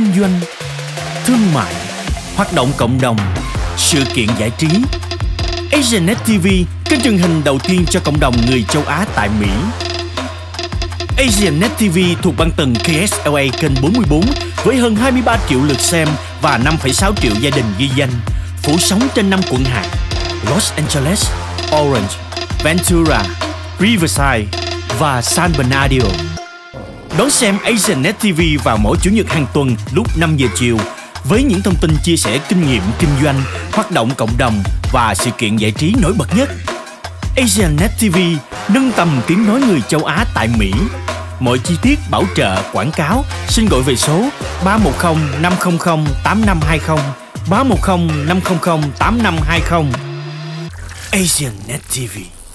kinh doanh, thương mại, hoạt động cộng đồng, sự kiện giải trí. Asianet TV, kênh truyền hình đầu tiên cho cộng đồng người châu Á tại Mỹ. Asianet TV thuộc băng tầng KSLA kênh 44 với hơn 23 triệu lượt xem và 5,6 triệu gia đình ghi danh, phủ sóng trên 5 quận hạt: Los Angeles, Orange, Ventura, Riverside và San Bernardino. Đón xem Asianet TV vào mỗi Chủ nhật hàng tuần lúc 5 giờ chiều với những thông tin chia sẻ kinh nghiệm kinh doanh, hoạt động cộng đồng và sự kiện giải trí nổi bật nhất. Asianet TV nâng tầm tiếng nói người châu Á tại Mỹ. Mọi chi tiết bảo trợ, quảng cáo xin gọi về số 310 500 8520, 310 500 8520. Asianet TV.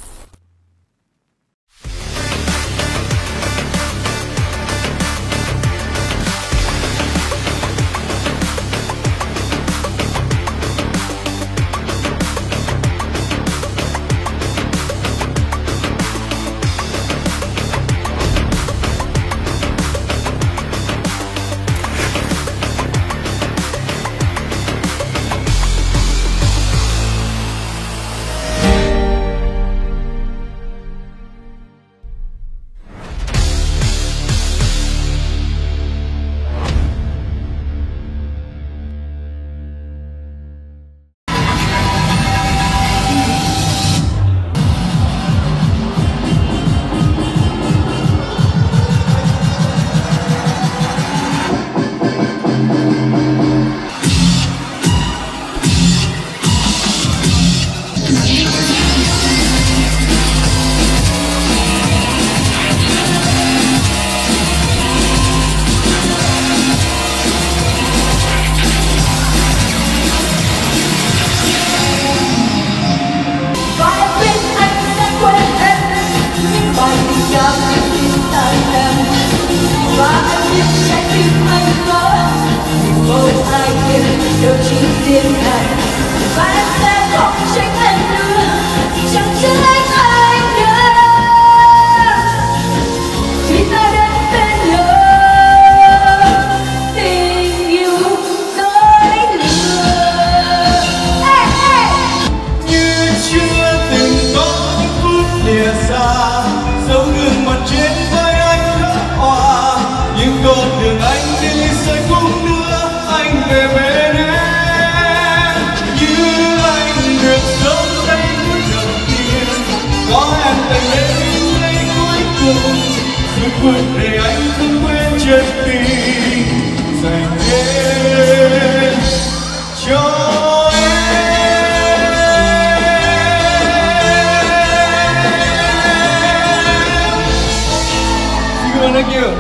Để anh không quên chân tình dành hết cho em. Thank you.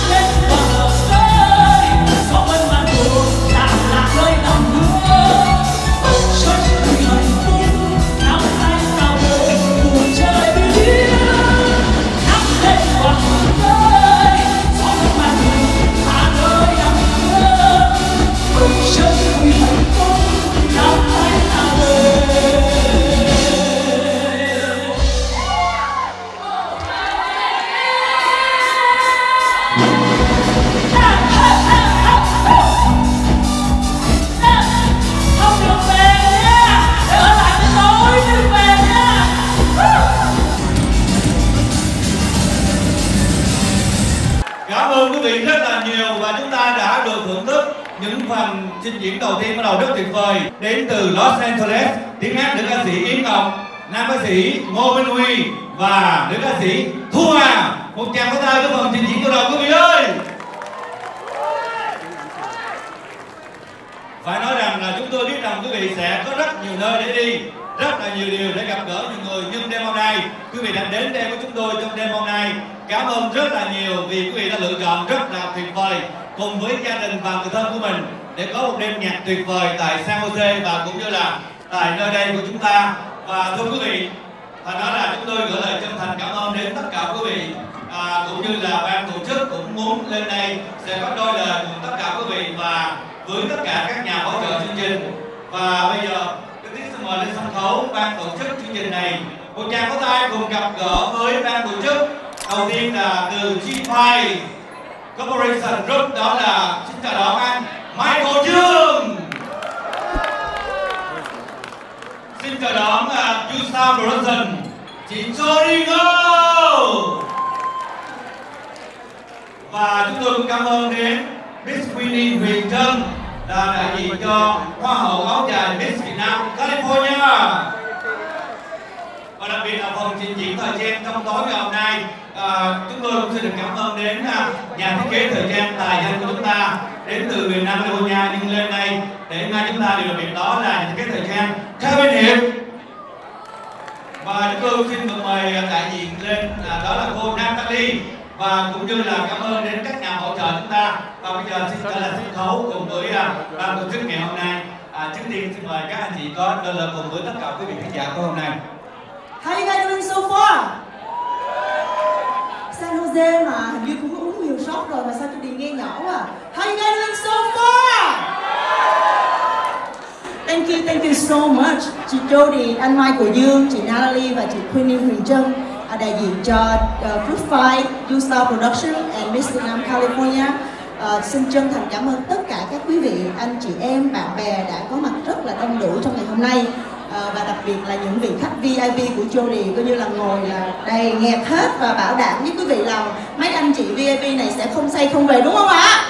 Cảm ơn quý vị rất là nhiều và chúng ta đã được thưởng thức những phần trình diễn đầu tiên bắt đầu rất tuyệt vời đến từ Los Angeles, tiếng hát nữ ca sĩ Yến Ngọc, nam ca sĩ Ngô Minh Huy và nữ ca sĩ Thu Hà. Một tràng pháo tay với phần trình diễn của đầu quý vị ơi. Phải nói rằng là chúng tôi biết rằng quý vị sẽ có rất nhiều nơi để đi, rất là nhiều điều để gặp gỡ nhiều người, nhưng đêm hôm nay quý vị đã đến đây với chúng tôi trong đêm hôm nay. Cảm ơn rất là nhiều vì quý vị đã lựa chọn rất là tuyệt vời cùng với gia đình và người thân của mình để có một đêm nhạc tuyệt vời tại San Jose và cũng như là tại nơi đây của chúng ta. Và thưa quý vị, phải nói là chúng tôi gửi lời chân thành cảm ơn đến tất cả quý vị, cũng như là ban tổ chức cũng muốn lên đây sẽ có đôi lời cùng tất cả quý vị và với tất cả các nhà hỗ trợ chương trình. Và bây giờ tôi xin mời lên sân khấu ban tổ chức chương trình này. Một tràng pháo tay cùng gặp gỡ với ban tổ chức. Đầu tiên là từ G5 Corporation Group, đó là xin chào đón anh Michael Dương. Xin chào đón Yusa Production, chị Jody Ngô. Và chúng tôi cũng cảm ơn đến Miss Winnie Huyền Trân là đại diện cho Hoa hậu áo dài Miss Việt Nam California. Và đặc biệt là phần trình diễn thời trang trong tối ngày hôm nay, chúng tôi cũng xin được cảm ơn đến nhà thiết kế thời trang tài danh của chúng ta đến từ Việt Nam California, nhưng lên đây để hôm nay chúng ta đều biết đó là nhà thiết kế thời trang Kevin Hiệp. Và chúng tôi xin được mời đại diện lên đó là cô Natalie, và cũng như là cảm ơn đến các nhà hỗ trợ chúng ta. Và bây giờ xin trở lại sân khấu cùng với ban tổ chức ngày hôm nay. Trước tiên xin mời các anh chị có đôi lời cùng với tất cả quý vị khán giả của hôm nay. How you guys doing so far? San Jose mà hình như cũng uống nhiều shot rồi mà sao tôi đi nghe nhỏ quá. How you guys doing so far? Thank you so much. Chị Jody, anh Michael Dương, chị Natalie và chị Queenie Huyền Trân, đại diện cho Group 5, U-Star Production and Miss Vietnam California. Xin chân thành cảm ơn tất cả các quý vị, anh chị em, bạn bè đã có mặt rất là đông đủ trong ngày hôm nay. Và đặc biệt là những vị khách VIP của Jody coi như là ngồi là đầy nghẹt hết, và bảo đảm với quý vị là mấy anh chị VIP này sẽ không say không về, đúng không ạ?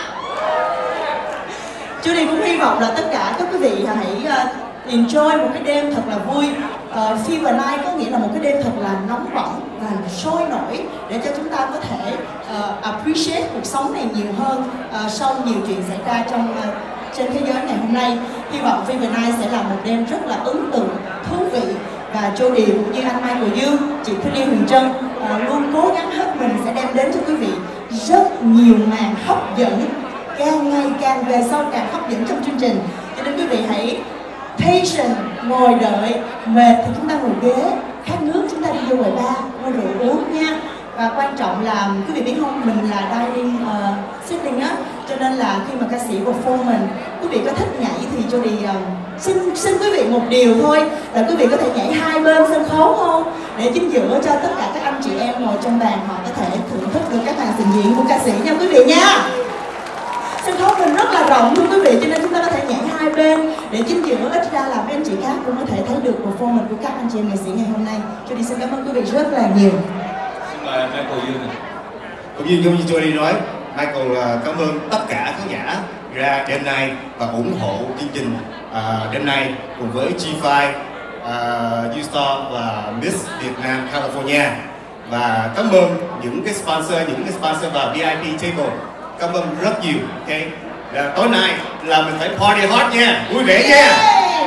Jody cũng hy vọng là tất cả các quý vị hãy enjoy một cái đêm thật là vui. Fever Night có nghĩa là một cái đêm thật là nóng bỏng và sôi nổi để cho chúng ta có thể appreciate cuộc sống này nhiều hơn sau nhiều chuyện xảy ra trên thế giới ngày hôm nay. Hy vọng Fever Night sẽ là một đêm rất là ấn tượng, thú vị, và Jody cũng như anh Michael Dương, chị Queenie Huyền Trân luôn cố gắng hết mình sẽ đem đến cho quý vị rất nhiều màn hấp dẫn, càng ngày càng về sau càng hấp dẫn trong chương trình. Cho nên quý vị hãy patient, ngồi đợi, mệt thì chúng ta ngồi ghế, khát nước chúng ta đi vô quầy bar mua rượu uống nha. Và quan trọng là quý vị biết không, mình là dining sitting á, cho nên là khi mà ca sĩ performance, quý vị có thích nhảy thì Jody xin quý vị một điều thôi là quý vị có thể nhảy hai bên sân khấu không, để chính giữa cho tất cả các anh chị em ngồi trong bàn họ có thể thưởng thức được các màn trình diễn của ca sĩ nha quý vị nha. Sân khấu mình rất là rộng thưa quý vị, cho nên chúng ta có thể nhảy hai bên để chính giữa ít ra là mấy anh chị khác cũng có thể thấy được performance của các anh chị em nghệ sĩ ngày hôm nay. Jody xin cảm ơn quý vị rất là nhiều. Xin mời Michael Dương. Cũng như Jody nói, Michael cảm ơn tất cả khán giả ra đêm nay và ủng hộ chương trình đêm nay cùng với G5, U-Star và Miss Việt Nam California. Và cảm ơn những cái sponsor và VIP table. Cảm ơn rất nhiều. Okay. Tối nay là mình phải party hard nha, vui vẻ nha.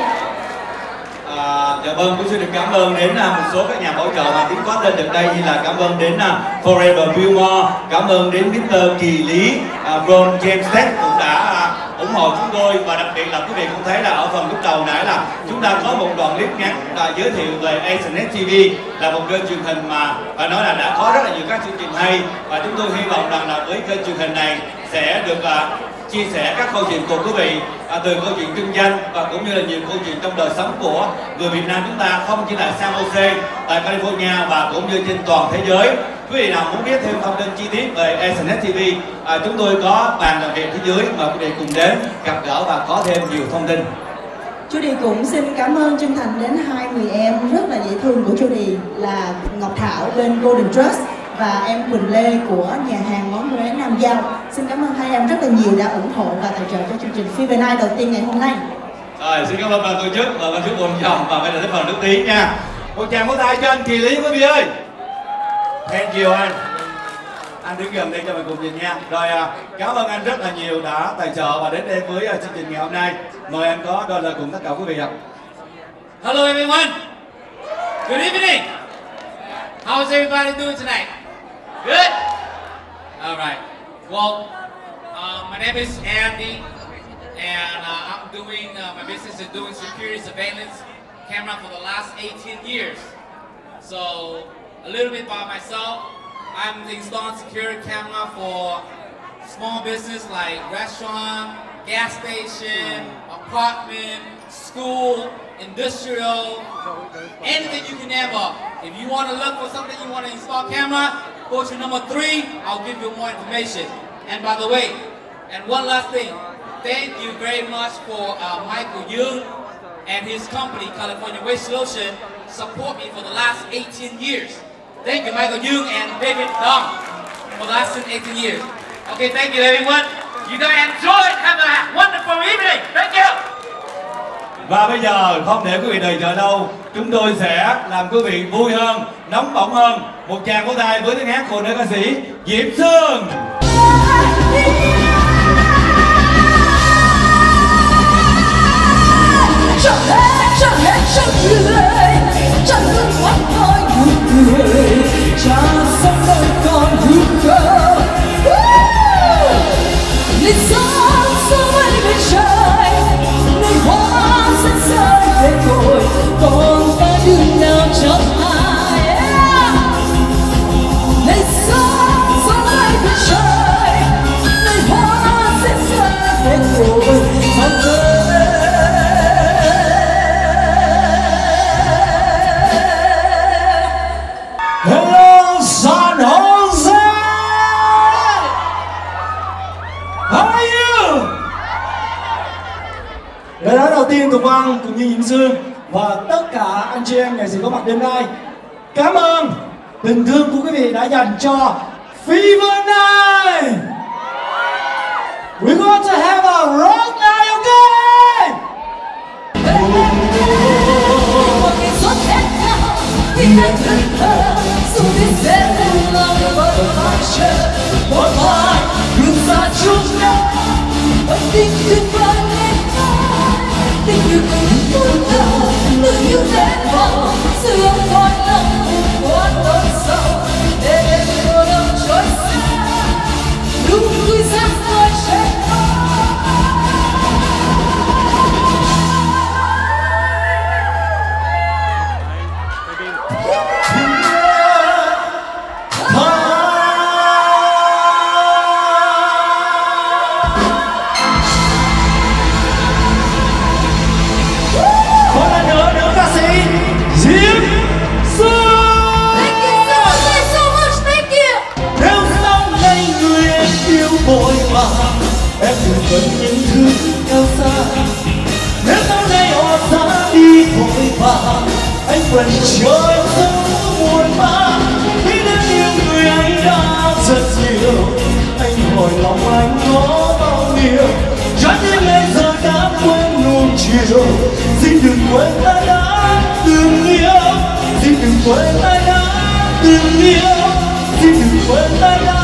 Dạ vâng, cũng xin được cảm ơn đến một số các nhà hỗ trợ mà tiếng có tên được đây, như là cảm ơn đến Forever Billmore, cảm ơn đến Mr. Kỳ Lý, Ron James Tech cũng đã ủng hộ chúng tôi. Và đặc biệt là quý vị cũng thấy là ở phần lúc đầu nãy là chúng ta có một đoạn clip ngắn giới thiệu về Asianet TV, là một kênh truyền hình mà phải nói là đã có rất là nhiều các chương trình hay, và chúng tôi hy vọng rằng là với kênh truyền hình này sẽ được chia sẻ các câu chuyện của quý vị, từ câu chuyện kinh doanh và cũng như là nhiều câu chuyện trong đời sống của người Việt Nam chúng ta, không chỉ là San Jose tại California và cũng như trên toàn thế giới. Quý vị nào muốn biết thêm thông tin chi tiết về Asianet TV, chúng tôi có bàn làm việc phía dưới, mời quý vị cùng đến gặp gỡ và có thêm nhiều thông tin. Jody cũng xin cảm ơn chân thành đến hai người em rất là dễ thương của Jody là Ngọc Thảo bên Golden Trust và em Quỳnh Lê của nhà hàng món Huế Nam Giao. Xin cảm ơn hai em rất là nhiều đã ủng hộ và tài trợ cho chương trình Fever Night đầu tiên ngày hôm nay. Rồi, xin cảm ơn ban tổ chức và ban chức buồn chồng, và bây giờ đến phần nước tiếng nha. Một tràng vỗ tay cho anh Kỳ Lý quý vị ơi. Thank you anh. Anh đứng gần đây cho mình cùng nhìn nha. Rồi, cảm ơn anh rất là nhiều đã tài trợ và đến đây với chương trình ngày hôm nay. Mời anh có đôi lời cùng tất cả quý vị ạ. Hello everyone. Good evening. How's everybody doing tonight? Good? Alright. Well, my name is Andy and I'm doing, my business is doing security surveillance camera for the last 18 years. So, a little bit about myself. I'm installing security camera for small business like restaurant, gas station, apartment, school, industrial, anything you can ever. If you want to look for something you want to install camera, go to number 3, I'll give you more information. And by the way, and one last thing, thank you very much for Michael Young and his company, California Waste Solution, support me for the last 18 years. Thank you, Michael Young and David Dong, for the last 18 years. Okay, thank you, everyone. You guys enjoy, have a wonderful evening. Thank you. Và bây giờ không để quý vị đợi chờ đâu, chúng tôi sẽ làm quý vị vui hơn, nóng bỏng hơn. Một tràng vỗ tay với tiếng hát của nữ ca sĩ Diệp Sương. Chẳng hết chẳng người, chẳng nước mắt nói nụ cười, chẳng sống đời còn hư khờ. Lịch sống sống ấy bên trời, nơi hoa sẽ rơi về rồi, còn ta đường nào cho ai. Lịch sống sống ấy bên trời, nơi hoa sẽ rơi về rồi, còn ta Hello San Jose! How are you? Lời nói đầu tiên Tùng Văn cũng như Diễm Sương và tất cả anh chị em nghệ sĩ có mặt đêm nay, cảm ơn tình thương của quý vị đã dành cho Fever Night. We're going to have a rock night, okay? Vì anh thân thơ, dù biết sẽ không lòng vẫn mãi chờ. Một mai đường xa chung nhau, ân tình tuyệt vời lên ngôi. Tình yêu từng phút thơ, từng yêu đến vào sự ấm khói lòng quan đớn sâu. Để em mùa đông trôi xa, đúng vui sáng tôi sẽ em đừng quên những thứ cao xa. Nếu sau này họ ra đi vội vàng, anh vẫn chờ giấc buồn bã. Khi đến yêu người anh đã rất nhiều, anh hỏi lòng anh có bao nhiêu. Trái tim anh giờ đã quên nuông chiều. Xin đừng quên ta đã từng yêu, xin đừng quên ta đã từng yêu, xin đừng quên ta đã.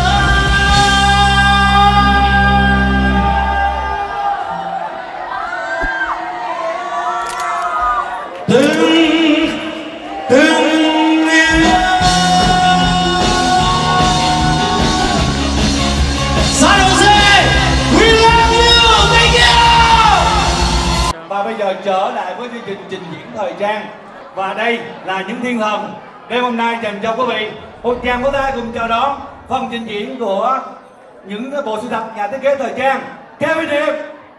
Và bây giờ trở lại với chương trình trình diễn thời trang. Và đây là những thiên thần đêm hôm nay dành cho quý vị. Một tràng vỗ tay cùng chào đón phần trình diễn của những bộ sưu tập nhà thiết kế thời trang Kevin Điệp.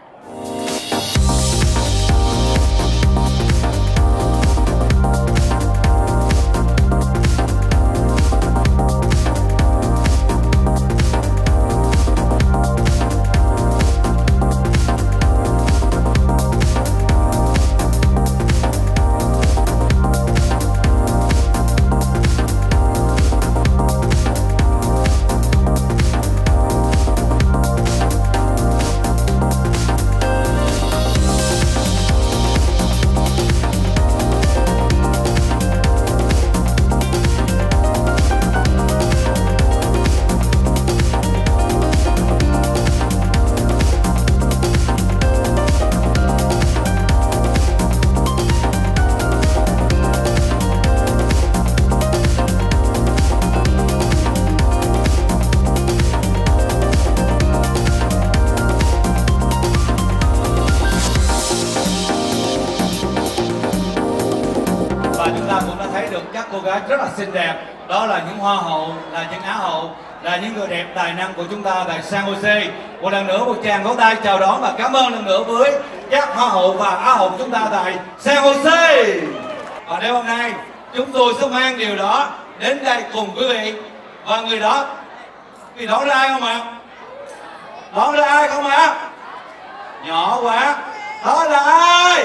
Cô gái rất là xinh đẹp, đó là những hoa hậu, là những á hậu, là những người đẹp tài năng của chúng ta tại San Jose. Một lần nữa một tràng vỗ tay chào đón và cảm ơn lần nữa với các hoa hậu và á hậu của chúng ta tại San Jose. Và đêm hôm nay chúng tôi sẽ mang điều đó đến đây cùng quý vị. Và người đó đoán ra ai không ạ? Đó là ai không ạ? Nhỏ quá. Đó là ai?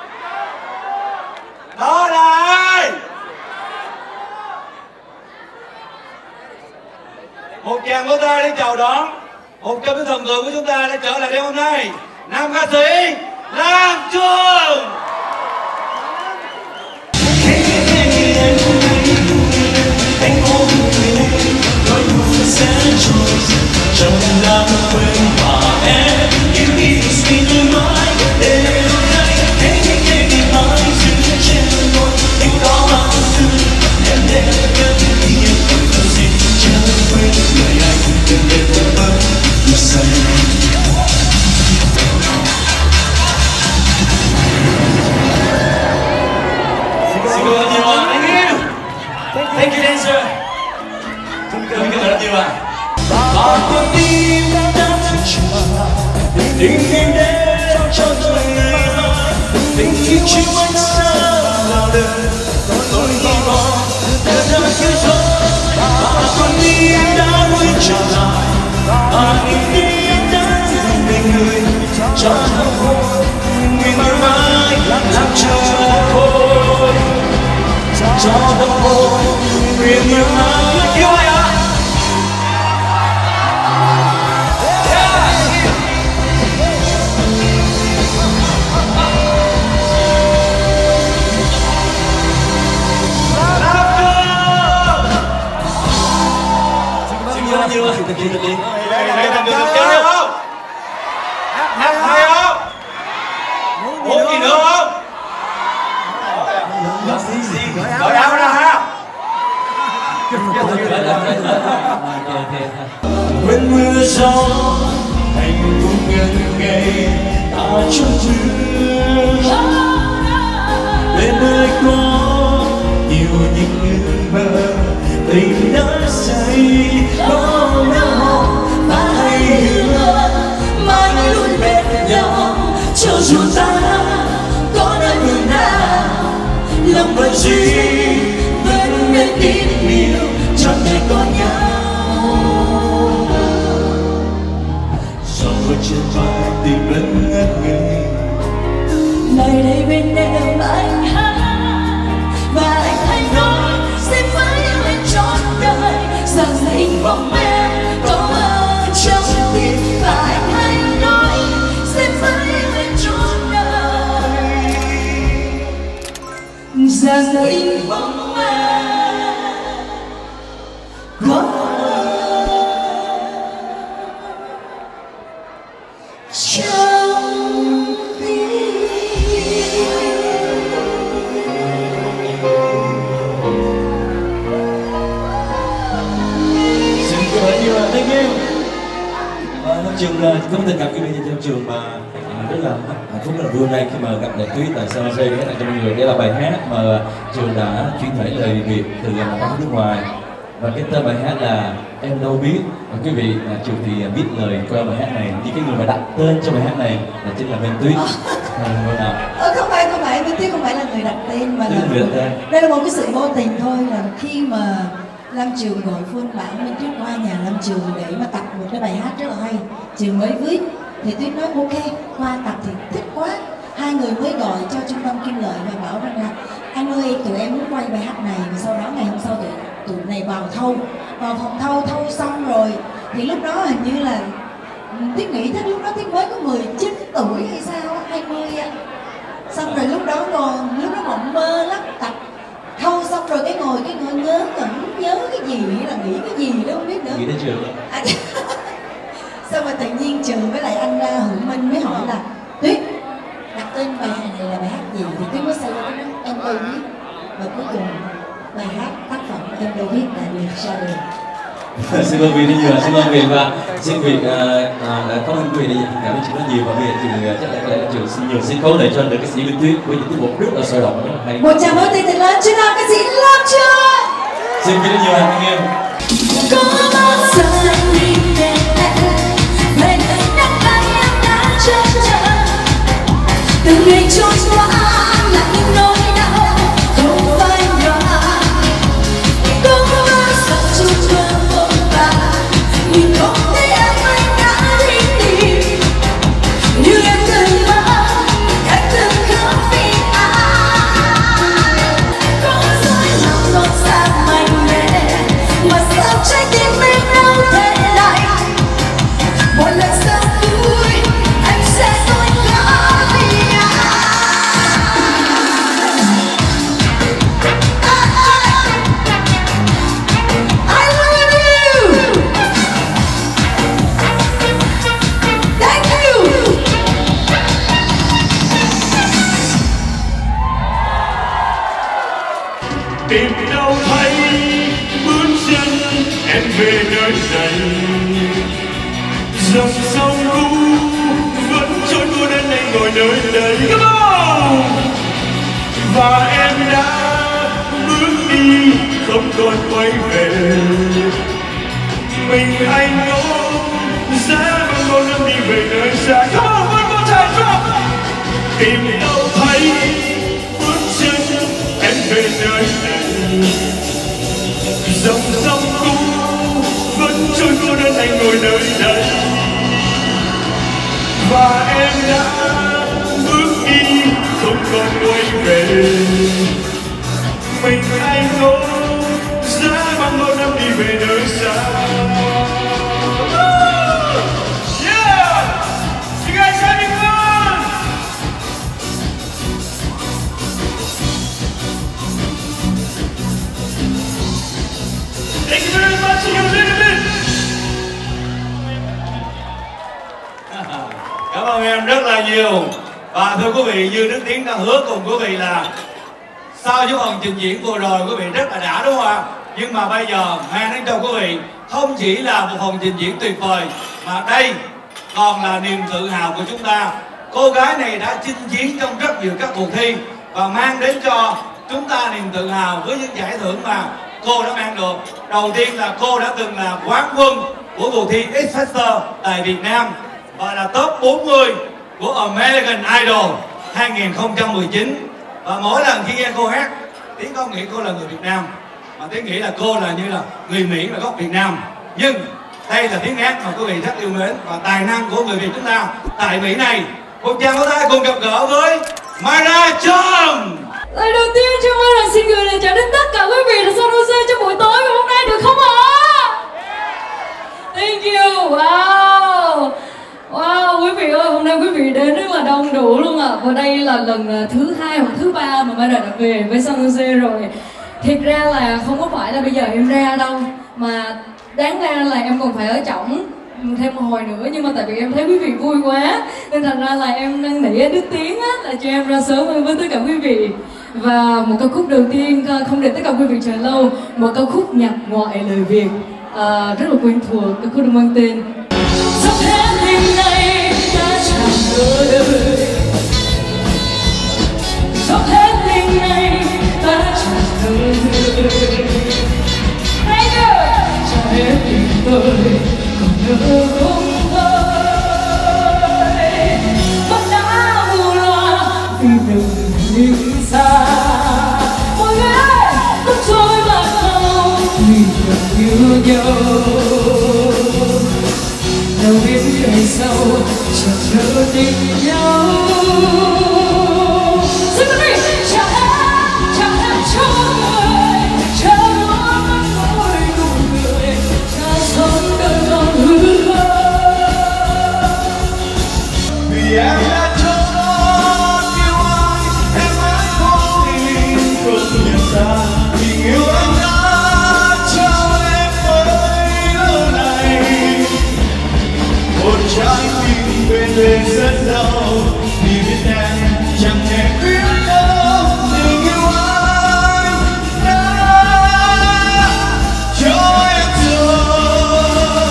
Đó là ai? Một tràng vỗ tay để chào đón một trong những thần tượng của chúng ta đã trở lại đêm hôm nay, nam ca sĩ Lam Trường. Anh ôm người em đôi môi sẽ trôi trong đám quên và em yêu đi suy tư mãi để hôm nay hãy nghe tiếng nói dừng trên môi anh có bao thứ em để nhớ khi em không có gì chờ quên người anh đừng để tôi bớt yêu say. Xin cảm ơn nhiều ạ. Thank you dancer. Xin cảm ơn rất nhiều ạ. Và con tim đã chờ tình em đến cho tôi tình khi chiều anh xa vào đời tôi hy vọng đã ra kia rồi và con tim đã muốn trở lại và niềm tin đã dành về người cho tôi người mãi mãi làm chờ tôi cho tâm hồn nguyện yêu ai yêu ai ạ. Nhiều ơi, thực hiện được đi. Hãy làm được chơi không? Hát hay không? Muốn gì nữa không? Gọi đáp ra ha. Quên mưa gió hạnh phúc ngần ngày ta trong mưa bên nơi có nhiều những mơ tình đã say có nào và hãy hứa mãi luôn bên nhau cho dù ta có nơi đường nào lòng vẫn duy vẫn nên tin yêu chẳng thể có nhau gió trên vai tình vẫn ngất ngây nơi đây bên em anh hát và anh hãy nói sẽ phải yêu em trọn đời rằng hình bóng em có ở trong tim và anh hãy nói sẽ phải yêu em trọn đời rằng hình bóng em có Trường có tình cảm quý vị trong trường mà rất là hạnh phúc, rất là vui hôm nay khi mà gặp Đại Tuyết tại Sao Dây hát cho mọi người. Đây là bài hát mà trường đã chuyển thể lời Việt từ một ca khúc nước ngoài và cái tên bài hát là Em Đâu Biết. Và quý vị trường thì biết lời qua bài hát này, nhưng cái người mà đặt tên cho bài hát này là chính là Minh Tuyết. Không phải Minh Tuyết không phải là người đặt tên mà là đây là một cái sự vô tình thôi, là khi mà Lam Trường gọi phone bảo Minh Tuyết qua nhà Lam Trường để mà tập một cái bài hát rất là hay, Trường mới viết thì Tuyết nói ok, qua tập thì thích quá. Hai người mới gọi cho Trung tâm Kim Lợi và bảo rằng là anh ơi tụi em muốn quay bài hát này. Và sau đó ngày hôm sau tụi này vào phòng thâu xong rồi thì lúc đó hình như là Tuyết nghĩ chắc lúc đó Tuyết mới có 19 tuổi hay sao, 20 ạ. Xong rồi lúc đó mộng mơ lắm, tập thâu xong rồi cái ngồi ngớ ngẩn nhớ cái gì là nghĩ cái gì đó không biết nữa. Nghĩ đến Trường. Xong rồi tự nhiên Trường với lại anh Hữu Minh mới hỏi là Tuyết đặt tên bài hát này là bài hát gì, thì Tuyết mới say ra cái đó Em Đâu Biết, và cuối cùng bài hát tác phẩm Em Đâu Biết đã được ra đời. Xin ơn quý vị nhiều, xin ơn quý vị và xin quý vị cảm ơn quý vị đã dành cảm ơn chị rất nhiều. Và bây giờ Trường chắc là có lẽ Trường xin nhiều sân khấu để cho được ca sĩ Minh Tuyết với những tiết mục rất là sôi động, rất là hay. Một tràng vỗ tay thật lớn cho nam ca sĩ Lam Trường. Xin quý vị nhiều anh em. Có bao giờ anh nhìn về em về nơi đất bay em đã chân chờ từng ngày trôi qua là những nỗi đau không phai nhòa. Có bao giờ trong cơn vội vã nhìn không thấy em anh đã đi tìm đâu thấy bước chân em về nơi này. Dòng sông cũ vẫn trôi cô đến đây ngồi nơi đây. Come on! Và em đã bước đi không còn quay về. Mình anh ôm giá vẫn còn đi về nơi xa. Come on, one more time, drop! Tìm đâu thấy bước chân em về nơi này. Dòng sông cũ vẫn trôi cô đơn anh ngồi nơi đây. Và em đã bước đi không còn quay về. Mình anh ôm giá băng bao năm đi về nơi xa. Yeah! You guys having fun? Thank you very much. See you in a little bit. Cảm ơn em rất là nhiều. Và thưa quý vị, như Đức Tiến đã hứa cùng quý vị là sau những phần trình diễn vừa rồi quý vị rất là đã, đúng không ạ? Nhưng mà bây giờ mang đến cho quý vị không chỉ là một phần trình diễn tuyệt vời, mà đây còn là niềm tự hào của chúng ta. Cô gái này đã chinh chiến trong rất nhiều các cuộc thi và mang đến cho chúng ta niềm tự hào với những giải thưởng mà cô đã mang được. Đầu tiên là cô đã từng là quán quân của cuộc thi X Factor tại Việt Nam và là top 40 của American Idol 2019. Và mỗi lần khi nghe cô hát, Tiến không nghĩ cô là người Việt Nam, mà Tiến nghĩ là cô là như là người Mỹ mà gốc Việt Nam. Nhưng đây là tiếng hát mà quý vị rất yêu mến và tài năng của người Việt chúng ta tại Mỹ này. Một tràng pháo tay cùng gặp gỡ với Mara Chong. Lời đầu tiên cho Mai là xin gửi lời chào đến tất cả quý vị ở San Jose trong buổi tối ngày hôm nay, được không ạ? Thank you. Wow. Wow, quý vị ơi, hôm nay quý vị đến rất là đông đủ luôn ạ. Và đây là lần thứ 2 hoặc thứ 3 mà Mai đã về với San Jose rồi. Thiệt ra là không có phải là bây giờ em ra đâu, mà đáng ra là em còn phải ở trỏng thêm một hồi nữa. Nhưng mà tại vì em thấy quý vị vui quá nên thành ra là em năn nỉ Đức Tiến á, là cho em ra sớm hơn với tất cả quý vị. Và một ca khúc đầu tiên không để tất cả quý vị chờ lâu, một ca khúc nhạc ngoại lời Việt rất là quen thuộc, ca khúc được mang tên Sắp hết đêm nay ta chẳng ngờ đời. Sắp hết đêm nay ta chẳng ngờ đời. Chẳng hết tình tôi còn nhớ không thôi. Mắt đã mù loa vì đừng nhìn xa. Mọi người ơi, lúc trôi mà không vì được yêu nhau. Đâu biết ngày sau chẳng nhớ tình nhau. Xin quý vị, chẳng hết cho người, cho đôi mắt môi nụ cười, cho sống đời còn hư khơi. Vì em đã cho nó yêu ai, em đã cố tình không nhận ra tình yêu anh đã trao em với lâu này. Một trái tim bên lề rất đau vì biết em chẳng thể biết đâu tình yêu anh đã cho em rồi.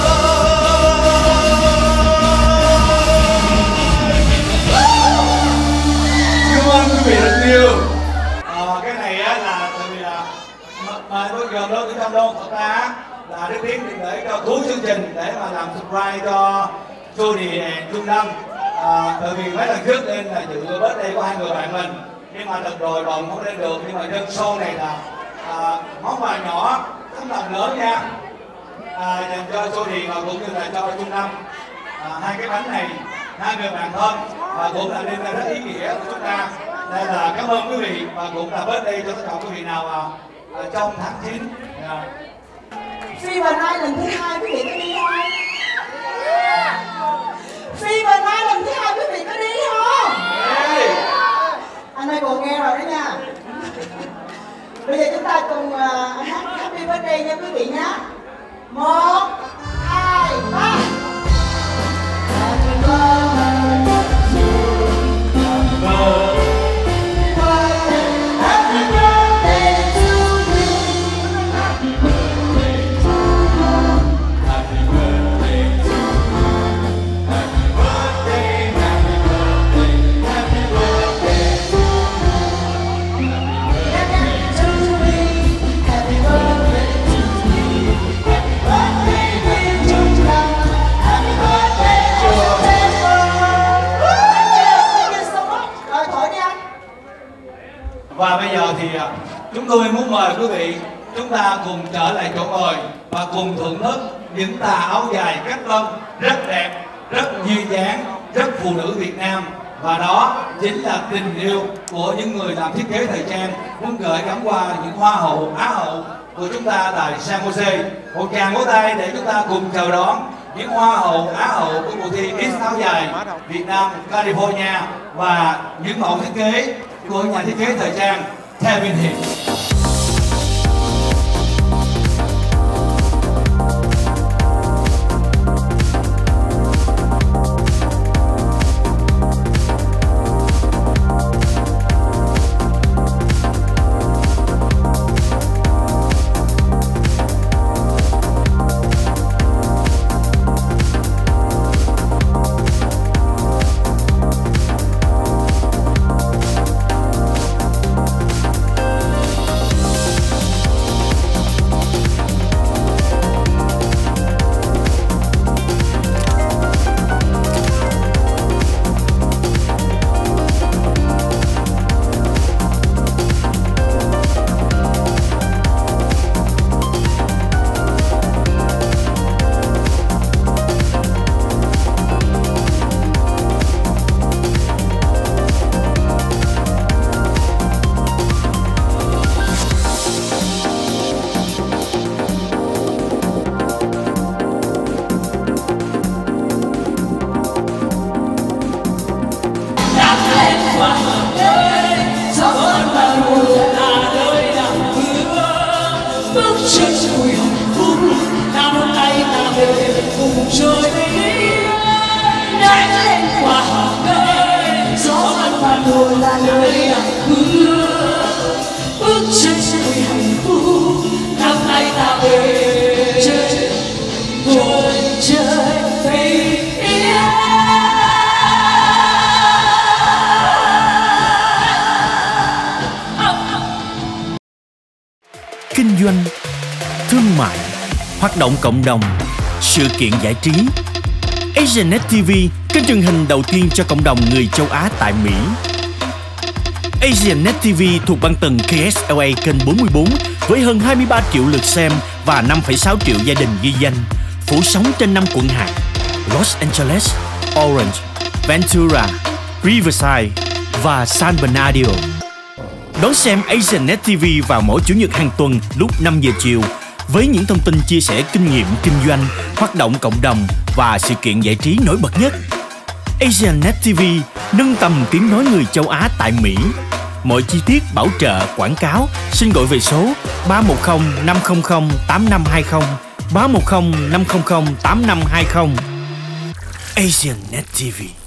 Cảm ơn quý vị rất nhiều. Cái này á là tại vì là mời tôi gồm đôi của Tâm Đôn. Thật ra là Đức Tiến định để cho cuối chương trình để mà làm surprise cho Jody and Trung Lâm. Tại vì mấy lần trước lên là dự birthday của hai người bạn mình, nhưng mà lần rồi bọn không lên được. Nhưng mà nhân show này là món quà nhỏ tấm lòng lớn nha, dành cho Jody và cũng như là cho Trung Lâm. Hai cái bánh này hai người bạn thân và cũng là đêm rất ý nghĩa của chúng ta. Đây là cảm ơn quý vị và cũng là birthday cho tất cả quý vị nào trong tháng 9. Phi và Nai lần thứ 2 quý vị có đi không? Phi và Nai lần thứ 2 quý vị có đi không? Anh ơi bộ nghe rồi đó nha. Bây giờ chúng ta cùng hát Happy Birthday nha quý vị nhé. 1, 2, 3. Happy birthday to you. chúng tôi muốn mời quý vị chúng ta cùng trở lại chỗ ngồi và cùng thưởng thức những tà áo dài cách tân rất đẹp, rất duyên dáng, rất phụ nữ Việt Nam. Và đó chính là tình yêu của những người làm thiết kế thời trang muốn gửi gắm qua những hoa hậu, á hậu của chúng ta tại San Jose. Một tràng vỗ tay để chúng ta cùng chào đón những hoa hậu, á hậu của cuộc thi X áo dài Việt Nam, California và những mẫu thiết kế của nhà thiết kế thời trang Kevin Hiệp. Là lời hứa bước chân vui hạnh phúc năm nay ta về chơi vui chơi bình yên. Kinh doanh, thương mại, hoạt động cộng đồng, sự kiện giải trí. Asianet TV, kênh truyền hình đầu tiên cho cộng đồng người châu Á tại Mỹ. Asianet TV thuộc băng tầng KSLA kênh 44 với hơn 23 triệu lượt xem và 5,6 triệu gia đình ghi danh, phủ sóng trên 5 quận hạt: Los Angeles, Orange, Ventura, Riverside và San Bernardino. Đón xem Asianet TV vào mỗi Chủ nhật hàng tuần lúc 5 giờ chiều với những thông tin chia sẻ kinh nghiệm kinh doanh, hoạt động cộng đồng và sự kiện giải trí nổi bật nhất. Asianet TV nâng tầm tiếng nói người châu Á tại Mỹ. Mọi chi tiết bảo trợ, quảng cáo xin gọi về số 310 500 8520, 310 500 8520. Asianet TV.